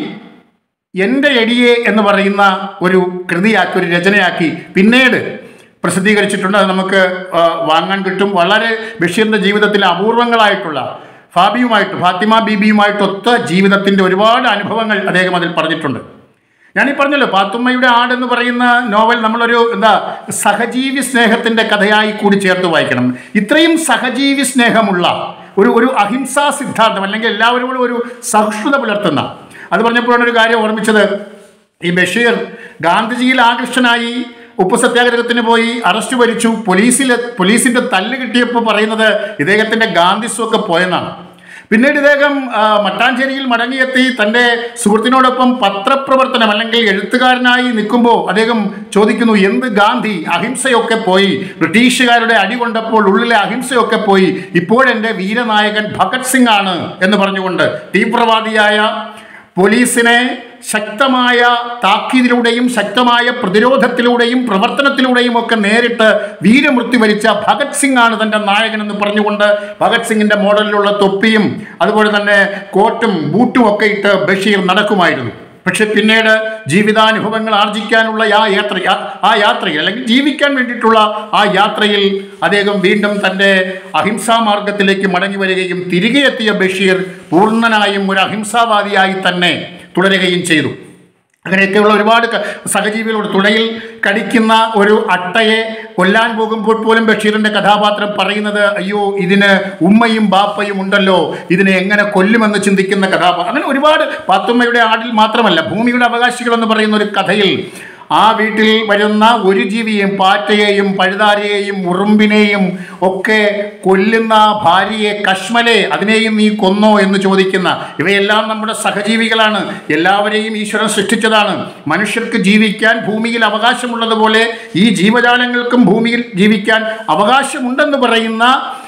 എൻ്റെ എടിയെ എന്ന് പറയുന്ന ഒരു കൃതിയാക്കി, ഒരു രചനയാക്കി പിന്നീട് പ്രസിദ്ധീകരിച്ചിട്ടുണ്ട്. അത് നമുക്ക് വാങ്ങാൻ കിട്ടും. വളരെ ബഷീറിൻ്റെ ജീവിതത്തിലെ അപൂർവങ്ങളായിട്ടുള്ള ഫാബിയുമായിട്ട്, ഫാത്തിമ ബീബിയുമായിട്ടൊത്ത ജീവിതത്തിൻ്റെ ഒരുപാട് അനുഭവങ്ങൾ അദ്ദേഹം അതിൽ പറഞ്ഞിട്ടുണ്ട്. ഞാനീ പറഞ്ഞല്ലോ, പാത്തുമ്മയുടെ ആടെന്ന് പറയുന്ന നോവൽ നമ്മളൊരു എന്താ സഹജീവി സ്നേഹത്തിൻ്റെ കഥയായി കൂടി ചേർത്ത് വായിക്കണം. ഇത്രയും സഹജീവി സ്നേഹമുള്ള ഒരു ഒരു അഹിംസാ സിദ്ധാന്തം, അല്ലെങ്കിൽ എല്ലാവരോടും ഒരു സഹിഷ്ണുത പുലർത്തുന്ന, അത് പറഞ്ഞപ്പോഴാണ് ഒരു കാര്യം ഓർമ്മിച്ചത്. ഈ ബഷീർ ഗാന്ധിജിയിൽ ആകൃഷ്ടനായി ഉപ്പു സത്യാഗ്രഹത്തിന് പോയി അറസ്റ്റ് വരിച്ചു. പോലീസിൽ പോലീസിൻ്റെ തല്ല് കിട്ടിയപ്പോൾ പറയുന്നത് ഇദ്ദേഹത്തിൻ്റെ ഗാന്ധിസ്വമൊക്കെ പോയെന്നാണ്. പിന്നീട് ഇദ്ദേഹം മട്ടാഞ്ചേരിയിൽ മടങ്ങിയെത്തി തൻ്റെ സുഹൃത്തിനോടൊപ്പം പത്രപ്രവർത്തനം അല്ലെങ്കിൽ എഴുത്തുകാരനായി നിൽക്കുമ്പോൾ അദ്ദേഹം ചോദിക്കുന്നു, എന്ത് ഗാന്ധി, അഹിംസയൊക്കെ പോയി, ബ്രിട്ടീഷുകാരുടെ അടി കൊണ്ടപ്പോൾ ഉള്ളിലെ അഹിംസയൊക്കെ പോയി, ഇപ്പോഴെൻ്റെ വീരനായകൻ ഭഗത് സിംഗ് ആണ് എന്ന് പറഞ്ഞുകൊണ്ട് തീവ്രവാദിയായ പോലീസിനെ ശക്തമായ താക്കീതിലൂടെയും ശക്തമായ പ്രതിരോധത്തിലൂടെയും പ്രവർത്തനത്തിലൂടെയും ഒക്കെ നേരിട്ട് വീരമൃത്യു വരിച്ച ഭഗത് സിംഗ് ആണ് തൻ്റെ നായകനെന്ന് പറഞ്ഞുകൊണ്ട് ഭഗത് സിംഗിൻ്റെ മോഡലിലുള്ള തൊപ്പിയും അതുപോലെ തന്നെ കോട്ടും ബൂട്ടും ഒക്കെ ഇട്ട് ബഷീർ നടക്കുമായിരുന്നു. പക്ഷെ പിന്നീട് ജീവിതാനുഭവങ്ങൾ ആർജിക്കാനുള്ള ആ യാത്ര ആ യാത്രയിൽ അല്ലെങ്കിൽ ജീവിക്കാൻ വേണ്ടിയിട്ടുള്ള ആ യാത്രയിൽ അദ്ദേഹം വീണ്ടും തൻ്റെ അഹിംസാ മാർഗത്തിലേക്ക് മടങ്ങി വരികയും തിരികെ എത്തിയ ബഷീർ പൂർണ്ണനായും ഒരു അഹിംസാവാദിയായി തന്നെ തുടരുകയും ചെയ്തു. അങ്ങനെയൊക്കെയുള്ള ഒരുപാട് സഹജീവികളോട് തുണയിൽ കടിക്കുന്ന ഒരു അട്ടയെ കൊല്ലാൻ പോകുമ്പോൾ പോലും ബഷീറിൻ്റെ കഥാപാത്രം പറയുന്നത്, അയ്യോ ഇതിന് ഉമ്മയും ബാപ്പയും ഉണ്ടല്ലോ, ഇതിനെ എങ്ങനെ കൊല്ലുമെന്ന് ചിന്തിക്കുന്ന കഥാപാത്രം. അങ്ങനെ ഒരുപാട്. പാത്തുമ്മയുടെ ആടിൽ മാത്രമല്ല, ഭൂമിയുടെ അവകാശികൾ എന്ന് പറയുന്ന ഒരു കഥയിൽ ആ വീട്ടിൽ വരുന്ന ഒരു ജീവിയെയും, പാറ്റയെയും പഴുതാരയെയും ഉറുമ്പിനെയും ഒക്കെ കൊല്ലുന്ന ഭാര്യയെ, കശ്മലെ അതിനെയും നീ കൊന്നോ എന്ന് ചോദിക്കുന്ന, ഇവയെല്ലാം നമ്മുടെ സഹജീവികളാണ്. എല്ലാവരെയും ഈശ്വരൻ സൃഷ്ടിച്ചതാണ്. മനുഷ്യർക്ക് ജീവിക്കാൻ ഭൂമിയിൽ അവകാശമുള്ളതുപോലെ ഈ ജീവജാലങ്ങൾക്കും ഭൂമിയിൽ ജീവിക്കാൻ അവകാശമുണ്ടെന്ന് പറയുന്ന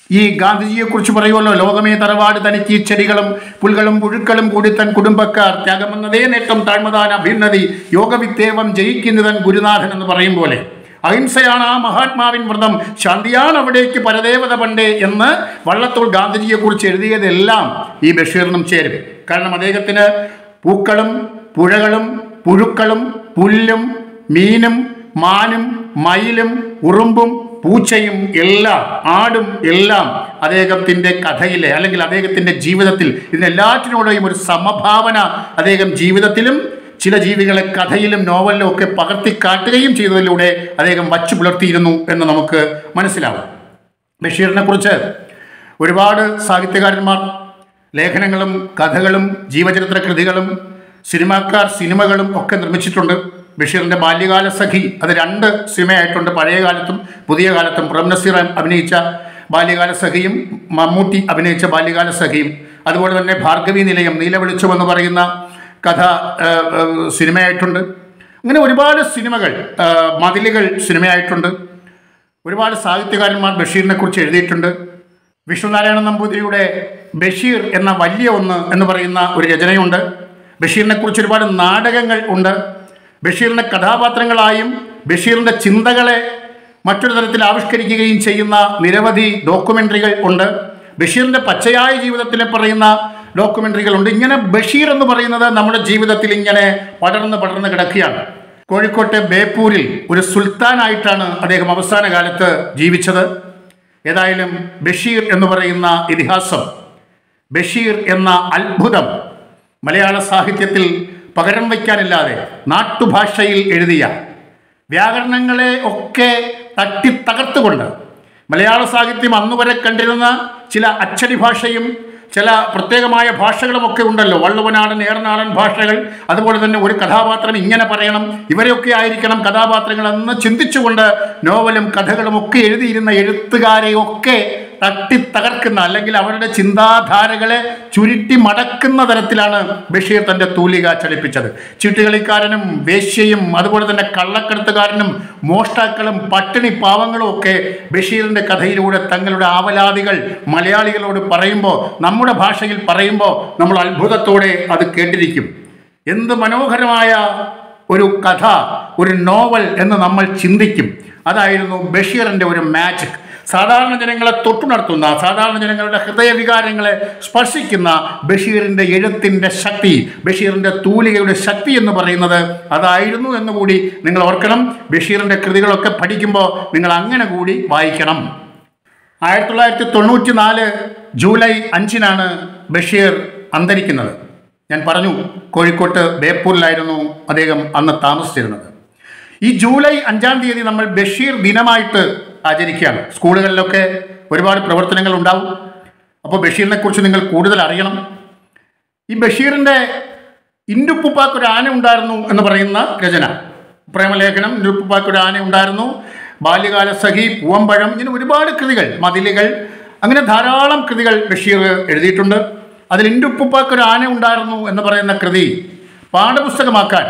ഈ ഗാന്ധിജിയെക്കുറിച്ച് പറയുമല്ലോ, ലോകമേ തറവാട് തനിക്ക് ഈ ചെടികളും പുൽകളും പുഴുക്കളും കൂടി തൻ കുടുംബക്കാർ ത്യാഗമെന്നതേ നേട്ടം താഴ്മതാൻ അഭ്യുന്നതി യോഗവിത്തേവം ജയിക്കുന്നതൻ ഗുരുനാഥൻ എന്ന് പറയും പോലെ അഹിംസയാണ് ആ മഹാത്മാവിൻ വ്രതം, ശാന്തിയാണ് അവിടേക്ക് പരദേവത പണ്ടേ എന്ന് വള്ളത്തോൾ ഗാന്ധിജിയെക്കുറിച്ച് എഴുതിയതെല്ലാം ഈ ബഷീറിനും ചേരും. കാരണം അദ്ദേഹത്തിന് പൂക്കളും പുഴകളും പുഴുക്കളും പുല്ലും മീനും മാനും മയിലും ഉറുമ്പും പൂച്ചയും എല്ലാം ആടും എല്ലാം അദ്ദേഹത്തിൻ്റെ കഥയിലെ അല്ലെങ്കിൽ അദ്ദേഹത്തിൻ്റെ ജീവിതത്തിൽ ഇതിനെല്ലാറ്റിനോടെയും ഒരു സമഭാവന അദ്ദേഹം ജീവിതത്തിലും ചില ജീവികളെ കഥയിലും നോവലിലും ഒക്കെ പകർത്തിക്കാട്ടുകയും ചെയ്തതിലൂടെ അദ്ദേഹം വച്ചു പുലർത്തിയിരുന്നു എന്ന് നമുക്ക് മനസ്സിലാവും. ബഷീറിനെ കുറിച്ച് ഒരുപാട് സാഹിത്യകാരന്മാർ ലേഖനങ്ങളും കഥകളും ജീവചരിത്ര കൃതികളും സിനിമാക്കാർ സിനിമകളും ഒക്കെ നിർമ്മിച്ചിട്ടുണ്ട്. ബഷീറിൻ്റെ ബാല്യകാല സഖി അത് രണ്ട് സിനിമയായിട്ടുണ്ട്, പഴയ കാലത്തും പുതിയ കാലത്തും. പ്രേം നസീർ അഭിനയിച്ച ബാല്യകാല സഖിയും മമ്മൂട്ടി അഭിനയിച്ച ബാല്യകാല സഖിയും, അതുപോലെ തന്നെ ഭാർഗവി നിലയം നീലവെളിച്ചം എന്ന് പറയുന്ന കഥ സിനിമയായിട്ടുണ്ട്. അങ്ങനെ ഒരുപാട് സിനിമകൾ, മതിലുകൾ സിനിമയായിട്ടുണ്ട്. ഒരുപാട് സാഹിത്യകാരന്മാർ ബഷീറിനെ കുറിച്ച് എഴുതിയിട്ടുണ്ട്. വിഷ്ണുനാരായണ നമ്പൂതിരിയുടെ ബഷീർ എന്ന വലിയ ഒന്ന് എന്ന് പറയുന്ന ഒരു രചനയുണ്ട്. ബഷീറിനെ കുറിച്ച് ഒരുപാട് നാടകങ്ങൾ ഉണ്ട്. ബഷീറിൻ്റെ കഥാപാത്രങ്ങളായും ബഷീറിൻ്റെ ചിന്തകളെ മറ്റൊരു തരത്തിൽ ആവിഷ്കരിക്കുകയും ചെയ്യുന്ന നിരവധി ഡോക്യുമെൻ്ററികൾ ഉണ്ട്. ബഷീറിൻ്റെ പച്ചയായ ജീവിതത്തിലെ പറയുന്ന ഡോക്യുമെൻ്ററികളുണ്ട്. ഇങ്ങനെ ബഷീർ എന്ന് പറയുന്നത് നമ്മുടെ ജീവിതത്തിൽ ഇങ്ങനെ പടർന്ന് പടർന്ന് കിടക്കുകയാണ്. കോഴിക്കോട്ടെ ബേപ്പൂരിൽ ഒരു സുൽത്താനായിട്ടാണ് അദ്ദേഹം അവസാന കാലത്ത് ജീവിച്ചത്. ഏതായാലും ബഷീർ എന്ന് പറയുന്ന ഇതിഹാസം, ബഷീർ എന്ന അത്ഭുതം മലയാള സാഹിത്യത്തിൽ പകരം വയ്ക്കാനില്ലാതെ നാട്ടുഭാഷയിൽ എഴുതിയ വ്യാകരണങ്ങളെ ഒക്കെ തട്ടി തകർത്തുകൊണ്ട് മലയാള സാഹിത്യം അന്നുവരെ കണ്ടിരുന്ന ചില അച്ചടി ഭാഷയും ചില പ്രത്യേകമായ ഭാഷകളുമൊക്കെ ഉണ്ടല്ലോ, വള്ളുവനാടൻ ഏറനാടൻ ഭാഷകൾ. അതുപോലെ തന്നെ ഒരു കഥാപാത്രം ഇങ്ങനെ പറയണം, ഇവരെയൊക്കെ ആയിരിക്കണം കഥാപാത്രങ്ങൾ എന്ന് ചിന്തിച്ചുകൊണ്ട് നോവലും കഥകളും ഒക്കെ എഴുതിയിരുന്ന എഴുത്തുകാരെയൊക്കെ തട്ടി തകർക്കുന്ന അല്ലെങ്കിൽ അവരുടെ ചിന്താധാരകളെ ചുരുട്ടി മടക്കുന്ന തരത്തിലാണ് ബഷീർ തൻ്റെ തൂലിക ചലിപ്പിച്ചത്. ചീട്ടുകളിക്കാരനും വേശ്യയും അതുപോലെ തന്നെ കള്ളക്കടത്തുകാരനും മോഷ്ടാക്കളും പട്ടിണി പാവങ്ങളും ഒക്കെ ബഷീറിൻ്റെ കഥയിലൂടെ തങ്ങളുടെ ആവലാതികൾ മലയാളികളോട് പറയുമ്പോൾ, നമ്മുടെ ഭാഷയിൽ പറയുമ്പോൾ നമ്മൾ അത്ഭുതത്തോടെ അത് കേട്ടിരിക്കും. എന്ത് മനോഹരമായ ഒരു കഥ, ഒരു നോവൽ എന്ന് നമ്മൾ ചിന്തിക്കും. അതായിരുന്നു ബഷീറിൻ്റെ ഒരു മാജിക്. സാധാരണ ജനങ്ങളെ തൊട്ടുണർത്തുന്ന, സാധാരണ ജനങ്ങളുടെ ഹൃദയവികാരങ്ങളെ സ്പർശിക്കുന്ന ബഷീറിൻ്റെ എഴുത്തിൻ്റെ ശക്തി, ബഷീറിൻ്റെ തൂലികയുടെ ശക്തി എന്ന് പറയുന്നത് അതായിരുന്നു എന്നുകൂടി നിങ്ങൾ ഓർക്കണം. ബഷീറിൻ്റെ കൃതികളൊക്കെ പഠിക്കുമ്പോൾ നിങ്ങൾ അങ്ങനെ കൂടി വായിക്കണം. ആയിരത്തി തൊള്ളായിരത്തി തൊണ്ണൂറ്റി നാല് ജൂലൈ അഞ്ചിനാണ് ബഷീർ അന്തരിക്കുന്നത്. ഞാൻ പറഞ്ഞു, കോഴിക്കോട്ട് ബേപ്പൂരിലായിരുന്നു അദ്ദേഹം അന്ന് താമസിച്ചിരുന്നത്. ഈ ജൂലൈ അഞ്ചാം തീയതി നമ്മൾ ബഷീർ ദിനമായിട്ട് ആചരിക്കുകയാണ്. സ്കൂളുകളിലൊക്കെ ഒരുപാട് പ്രവർത്തനങ്ങൾ ഉണ്ടാവും. അപ്പോൾ ബഷീറിനെ കുറിച്ച് നിങ്ങൾ കൂടുതൽ അറിയണം. ഈ ബഷീറിൻ്റെ ഇന്റുപ്പുപ്പാക്കൊരു ആന ഉണ്ടായിരുന്നു എന്ന് പറയുന്ന രചന, പ്രേമലേഖനം, ഇന്റുപ്പുപ്പാക്കൊരു ആന ഉണ്ടായിരുന്നു, ബാല്യകാല സഖി, പൂവമ്പഴം, ഇങ്ങനെ ഒരുപാട് കൃതികൾ, മതിലുകൾ, അങ്ങനെ ധാരാളം കൃതികൾ ബഷീർ എഴുതിയിട്ടുണ്ട്. അതിൽ ഇന്റുപ്പുപ്പാക്കൊരു ആന ഉണ്ടായിരുന്നു എന്ന് പറയുന്ന കൃതി പാഠപുസ്തകമാക്കാൻ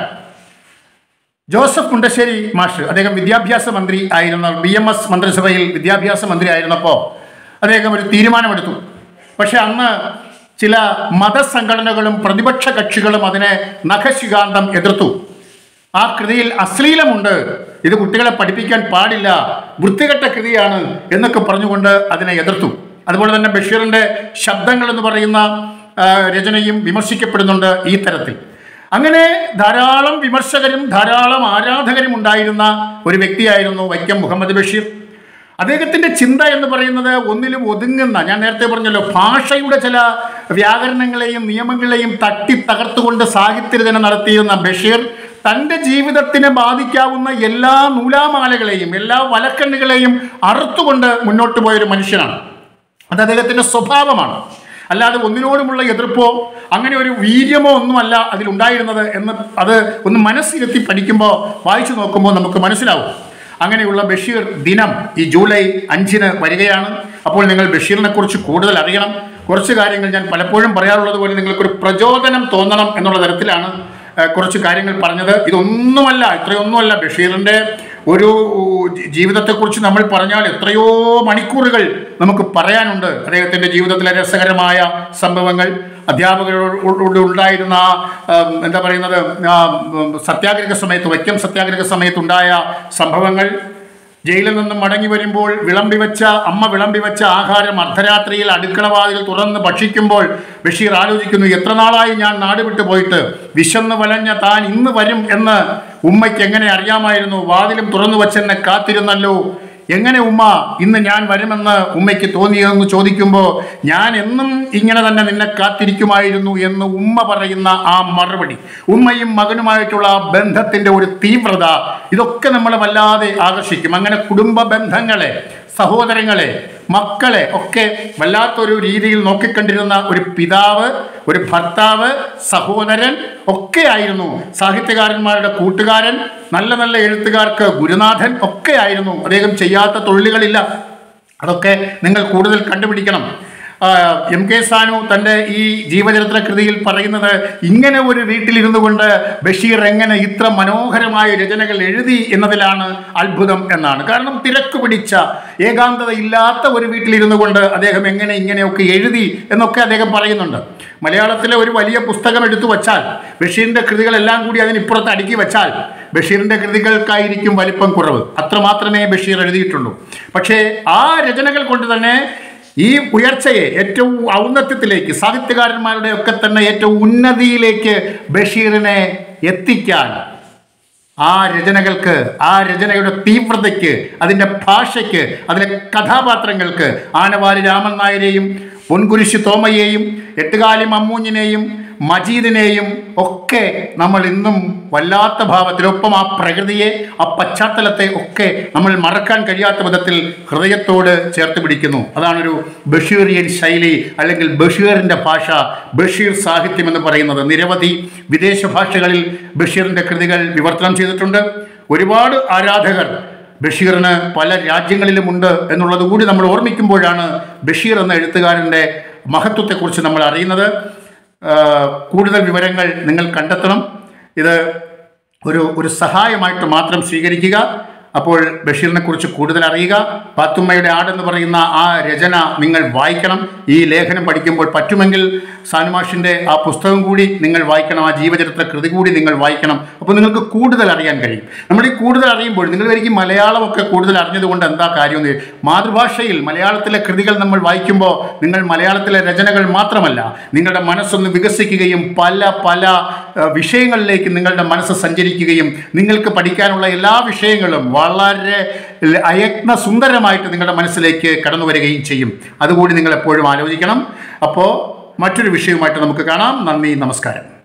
ജോസഫ് മുണ്ടശ്ശേരി മാഷ്, അദ്ദേഹം വിദ്യാഭ്യാസ മന്ത്രി ആയിരുന്ന, ബി എം എസ് മന്ത്രിസഭയിൽ വിദ്യാഭ്യാസ മന്ത്രി ആയിരുന്നപ്പോൾ അദ്ദേഹം ഒരു തീരുമാനമെടുത്തു. പക്ഷെ അന്ന് ചില മതസംഘടനകളും പ്രതിപക്ഷ കക്ഷികളും അതിനെ നഖശികാന്തം എതിർത്തു. ആ കൃതിയിൽ അശ്ലീലമുണ്ട്, ഇത് കുട്ടികളെ പഠിപ്പിക്കാൻ പാടില്ല, വൃത്തികെട്ട കൃതിയാണ് എന്നൊക്കെ പറഞ്ഞുകൊണ്ട് അതിനെ എതിർത്തു. അതുപോലെ തന്നെ ബഷീറിൻ്റെ ശബ്ദങ്ങൾ എന്ന് പറയുന്ന രചനയും വിമർശിക്കപ്പെടുന്നുണ്ട് ഈ തരത്തിൽ. അങ്ങനെ ധാരാളം വിമർശകരും ധാരാളം ആരാധകരും ഉണ്ടായിരുന്ന ഒരു വ്യക്തിയായിരുന്നു വൈക്കം മുഹമ്മദ് ബഷീർ. അദ്ദേഹത്തിൻ്റെ ചിന്ത എന്ന് പറയുന്നത് ഒന്നിലും ഒതുങ്ങുന്ന, ഞാൻ നേരത്തെ പറഞ്ഞല്ലോ, ഭാഷയുടെ ചില വ്യാകരണങ്ങളെയും നിയമങ്ങളെയും തട്ടി തകർത്തുകൊണ്ട് സാഹിത്യരചന നടത്തിയിരുന്ന ബഷീർ തൻ്റെ ജീവിതത്തിനെ ബാധിക്കാവുന്ന എല്ലാ നൂലാമാലകളെയും എല്ലാ വലക്കണ്ണുകളെയും അറുത്തുകൊണ്ട് മുന്നോട്ട് പോയൊരു മനുഷ്യനാണ്. അത് അദ്ദേഹത്തിൻ്റെ സ്വഭാവമാണ്. അല്ലാതെ ഒന്നിനോടുമുള്ള എതിർപ്പോ അങ്ങനെ ഒരു വീര്യമോ ഒന്നുമല്ല അതിലുണ്ടായിരുന്നത് എന്ന് അത് ഒന്ന് മനസ്സിലെത്തി പഠിക്കുമ്പോൾ, വായിച്ചു നോക്കുമ്പോൾ നമുക്ക് മനസ്സിലാവും. അങ്ങനെയുള്ള ബഷീർ ദിനം ഈ ജൂലൈ അഞ്ചിന് വരികയാണ്. അപ്പോൾ നിങ്ങൾ ബഷീറിനെ കുറിച്ച് കൂടുതൽ അറിയണം. കുറച്ച് കാര്യങ്ങൾ ഞാൻ പലപ്പോഴും പറയാറുള്ളത് പോലെ നിങ്ങൾക്കൊരു പ്രചോദനം തോന്നണം എന്നുള്ള തരത്തിലാണ് കുറച്ച് കാര്യങ്ങൾ പറഞ്ഞത്. ഇതൊന്നുമല്ല, ഇത്രയൊന്നുമല്ല. ബഷീറിൻ്റെ ഒരു ജീവിതത്തെക്കുറിച്ച് നമ്മൾ പറഞ്ഞാൽ എത്രയോ മണിക്കൂറുകൾ നമുക്ക് പറയാനുണ്ട്. അദ്ദേഹത്തിൻ്റെ ജീവിതത്തിലെ രസകരമായ സംഭവങ്ങൾ, അധ്യാപകരോട് ഉണ്ടായിരുന്ന എന്താ പറയുന്നത് സത്യാഗ്രഹ സമയത്ത്, വൈക്കം സത്യാഗ്രഹ സമയത്തുണ്ടായ സംഭവങ്ങൾ, ജയിലിൽ നിന്നും മടങ്ങി വരുമ്പോൾ വിളമ്പി വെച്ച അമ്മ വിളമ്പി വെച്ച ആഹാരം അർദ്ധരാത്രിയിൽ അടുക്കളവാതിൽ തുറന്ന് ഭക്ഷിക്കുമ്പോൾ ബഷീർ ആലോചിക്കുന്നു, എത്ര നാളായി ഞാൻ നാട് വിട്ടു പോയിട്ട്, വിശന്ന് വലഞ്ഞ താൻ ഇന്ന് വരും എന്ന് ഉമ്മയ്ക്ക് എങ്ങനെ അറിയാമായിരുന്നു? വാതിലും തുറന്നു വച്ചെന്നെ കാത്തിരുന്നല്ലോ, എങ്ങനെ ഉമ്മ ഇന്ന് ഞാൻ വരുമെന്ന് ഉമ്മയ്ക്ക് തോന്നിയെന്ന് ചോദിക്കുമ്പോൾ, ഞാൻ എന്നും ഇങ്ങനെ തന്നെ നിന്നെ കാത്തിരിക്കുമായിരുന്നു എന്ന് ഉമ്മ പറയുന്ന ആ മറുപടി, ഉമ്മയും മകനുമായിട്ടുള്ള ആ ബന്ധത്തിൻ്റെ ഒരു തീവ്രത, ഇതൊക്കെ നമ്മളെ വല്ലാതെ ആകർഷിക്കും. അങ്ങനെ കുടുംബ ബന്ധങ്ങളെ, സഹോദരങ്ങളെ, മക്കളെ ഒക്കെ വല്ലാത്തൊരു രീതിയിൽ നോക്കിക്കണ്ടിരുന്ന ഒരു പിതാവ്, ഒരു ഭർത്താവ്, സഹോദരൻ ഒക്കെ ആയിരുന്നു. സാഹിത്യകാരന്മാരുടെ കൂട്ടുകാരൻ, നല്ല നല്ല എഴുത്തുകാർക്ക് ഗുരുനാഥൻ ഒക്കെ ആയിരുന്നു. അദ്ദേഹം ചെയ്യാത്ത തൊഴിലുകളില്ല. അതൊക്കെ നിങ്ങൾ കൂടുതൽ കണ്ടുപിടിക്കണം. എം കെ സാനു തൻ്റെ ഈ ജീവചരിത്ര കൃതിയിൽ പറയുന്നത്, ഇങ്ങനെ ഒരു വീട്ടിലിരുന്നു കൊണ്ട് ബഷീർ എങ്ങനെ ഇത്ര മനോഹരമായ രചനകൾ എഴുതി എന്നതിലാണ് അത്ഭുതം എന്നാണ്. കാരണം തിരക്ക് പിടിച്ച ഏകാന്തതയില്ലാത്ത ഒരു വീട്ടിലിരുന്നു കൊണ്ട് അദ്ദേഹം എങ്ങനെ ഇങ്ങനെയൊക്കെ എഴുതി എന്നൊക്കെ അദ്ദേഹം പറയുന്നുണ്ട്. മലയാളത്തിലെ ഒരു വലിയ പുസ്തകം എടുത്തു വച്ചാൽ, ബഷീറിൻ്റെ കൃതികളെല്ലാം കൂടി അതിനിപ്പുറത്ത് അടുക്കി വച്ചാൽ ബഷീറിൻ്റെ കൃതികൾക്കായിരിക്കും വലിപ്പം കുറവ്. അത്രമാത്രമേ ബഷീർ എഴുതിയിട്ടുള്ളൂ. പക്ഷേ ആ രചനകൾ കൊണ്ട് തന്നെ ഈ ഉയർച്ചയെ ഏറ്റവും ഔന്നത്യത്തിലേക്ക്, സാഹിത്യകാരന്മാരുടെ ഒക്കെ തന്നെ ഏറ്റവും ഉന്നതിയിലേക്ക് ബഷീറിനെ എത്തിക്കാൻ ആ രചനകൾക്ക്, ആ രചനയുടെ തീവ്രതയ്ക്ക്, അതിൻ്റെ ഭാഷയ്ക്ക്, അതിലെ കഥാപാത്രങ്ങൾക്ക്, ആനവാരി രാമൻ നായരെയും പൊൻകുരിശ് തോമയെയും എട്ടുകാലി മമ്മൂഞ്ഞിനെയും മജീദിനെയും ഒക്കെ നമ്മൾ ഇന്നും വല്ലാത്ത ഭാവത്തിലൊപ്പം ആ പ്രകൃതിയെ, ആ പശ്ചാത്തലത്തെ ഒക്കെ നമ്മൾ മറക്കാൻ കഴിയാത്ത വിധത്തിൽ ഹൃദയത്തോട് ചേർത്ത് പിടിക്കുന്നു. അതാണൊരു ബഷീറിയൻ ശൈലി, അല്ലെങ്കിൽ ബഷീറിൻ്റെ ഭാഷ, ബഷീർ സാഹിത്യം എന്ന് പറയുന്നത്. നിരവധി വിദേശ ഭാഷകളിൽ ബഷീറിൻ്റെ കൃതികൾ വിവർത്തനം ചെയ്തിട്ടുണ്ട്. ഒരുപാട് ആരാധകർ ബഷീറിന് പല രാജ്യങ്ങളിലുമുണ്ട് എന്നുള്ളത് കൂടി നമ്മൾ ഓർമ്മിക്കുമ്പോഴാണ് ബഷീർ എന്ന എഴുത്തുകാരൻ്റെ മഹത്വത്തെക്കുറിച്ച് നമ്മൾ അറിയുന്നത്. കൂടുതൽ വിവരങ്ങൾ നിങ്ങൾ കണ്ടെത്തണം. ഇത് ഒരു ഒരു സഹായമായിട്ട് മാത്രം സ്വീകരിക്കുക. അപ്പോൾ ബഷീറിനെ കുറിച്ച് കൂടുതൽ അറിയുക. പാത്തുമ്മയുടെ ആടെന്ന് പറയുന്ന ആ രചന നിങ്ങൾ വായിക്കണം. ഈ ലേഖനം പഠിക്കുമ്പോൾ പറ്റുമെങ്കിൽ സാനുമാഷിൻ്റെ ആ പുസ്തകം കൂടി നിങ്ങൾ വായിക്കണം, ആ ജീവചരിത്ര കൃതി കൂടി നിങ്ങൾ വായിക്കണം. അപ്പോൾ നിങ്ങൾക്ക് കൂടുതൽ അറിയാൻ കഴിയും. നമ്മൾ ഈ കൂടുതൽ അറിയുമ്പോൾ, നിങ്ങൾ എനിക്ക് മലയാളമൊക്കെ കൂടുതൽ അറിഞ്ഞതുകൊണ്ട് എന്താ കാര്യം? മാതൃഭാഷയിൽ മലയാളത്തിലെ കൃതികൾ നമ്മൾ വായിക്കുമ്പോൾ നിങ്ങൾ മലയാളത്തിലെ രചനകൾ മാത്രമല്ല, നിങ്ങളുടെ മനസ്സൊന്ന് വികസിക്കുകയും പല പല വിഷയങ്ങളിലേക്ക് നിങ്ങളുടെ മനസ്സ് സഞ്ചരിക്കുകയും നിങ്ങൾക്ക് പഠിക്കാനുള്ള എല്ലാ വിഷയങ്ങളും വളരെ അയത്ന സുന്ദരമായിട്ട് നിങ്ങളുടെ മനസ്സിലേക്ക് കടന്നു വരികയും ചെയ്യും. അതുകൂടി നിങ്ങൾ എപ്പോഴും ആലോചിക്കണം. അപ്പോൾ മറ്റൊരു വിഷയവുമായിട്ട് നമുക്ക് കാണാം. നന്ദി, നമസ്കാരം.